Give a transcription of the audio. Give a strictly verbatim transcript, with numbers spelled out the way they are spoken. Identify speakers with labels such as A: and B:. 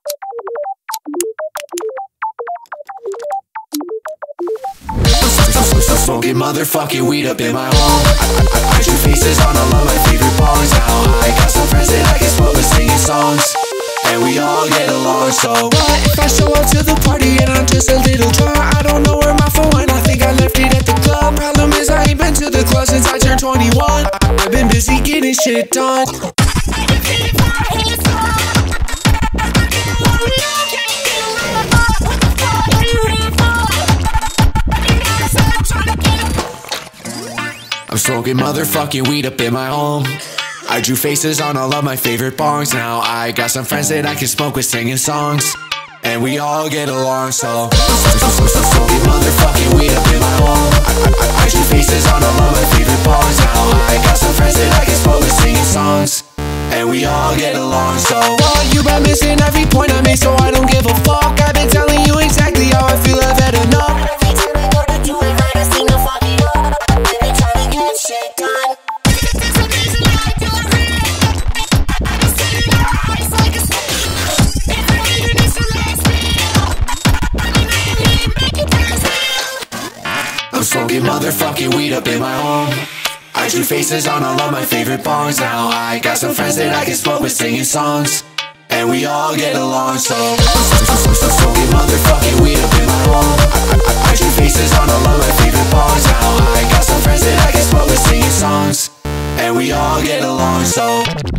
A: Smoking motherfucking weed up in my home. I, I, I shoot faces on all of my favorite bars now. I got some friends that I can smoke with singing songs, and we all get along. So what if I show up to the party and I'm just a little drunk? I don't know where my phone went, I think I left it at the club. Problem is I ain't been to the club since I turned twenty-one. I've been busy getting shit done. I'm smoking motherfucking weed up in my home. I drew faces on all of my favorite bars now. I got some friends that I can smoke with singing songs, and we all get along. So smoking motherfucking weed up in my home. I, I, I drew faces on all of my favorite bars now. I got some friends that I can smoke with singing songs, and we all get along. So well, you been missing every point I made, so I don't give a fuck. I've been telling you exactly how I feel, I've had enough. I'm smoking motherfucking weed up in my home. I drew faces on all of my favorite bars now. I got some friends that I can smoke with singing songs, and we all get along. So I'm smoking motherfucking weed up in my home. I, I, I drew faces on all of my favorite bars now. I got some friends that I can smoke with singing songs, and we all get along. So